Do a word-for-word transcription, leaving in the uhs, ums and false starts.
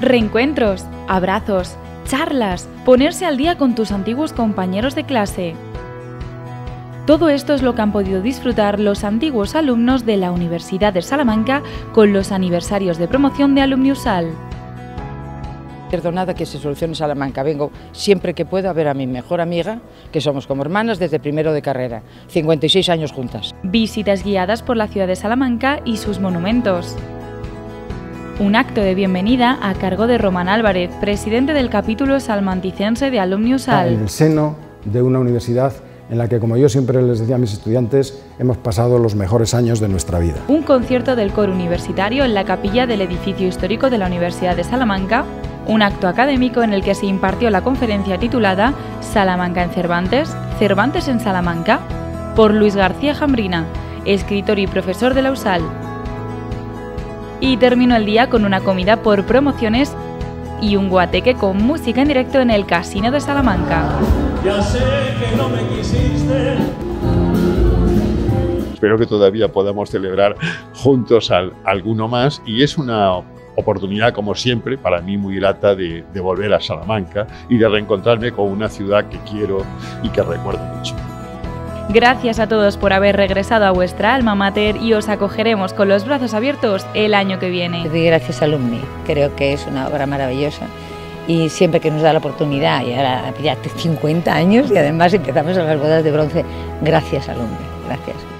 Reencuentros, abrazos, charlas, ponerse al día con tus antiguos compañeros de clase. Todo esto es lo que han podido disfrutar los antiguos alumnos de la Universidad de Salamanca con los aniversarios de promoción de Alumniusal. Nada que se solucione en Salamanca. Vengo siempre que puedo a ver a mi mejor amiga, que somos como hermanas desde primero de carrera, cincuenta y seis años juntas. Visitas guiadas por la ciudad de Salamanca y sus monumentos. Un acto de bienvenida a cargo de Román Álvarez, presidente del capítulo salmanticense de Alumniusal. En el seno de una universidad en la que, como yo siempre les decía a mis estudiantes, hemos pasado los mejores años de nuestra vida. Un concierto del coro universitario en la capilla del edificio histórico de la Universidad de Salamanca, un acto académico en el que se impartió la conferencia titulada Salamanca en Cervantes, Cervantes en Salamanca, por Luis García Jambrina, escritor y profesor de la U S A L. Y terminó el día con una comida por promociones y un guateque con música en directo en el Casino de Salamanca. Ya sé que no me quisiste. Espero que todavía podamos celebrar juntos al, alguno más, y es una oportunidad, como siempre, para mí muy grata de, de volver a Salamanca y de reencontrarme con una ciudad que quiero y que recuerdo mucho. Gracias a todos por haber regresado a vuestra alma mater y os acogeremos con los brazos abiertos el año que viene. Gracias Alumni, creo que es una obra maravillosa y siempre que nos da la oportunidad, y ahora ya cincuenta años y además empezamos a las bodas de bronce, gracias Alumni, gracias.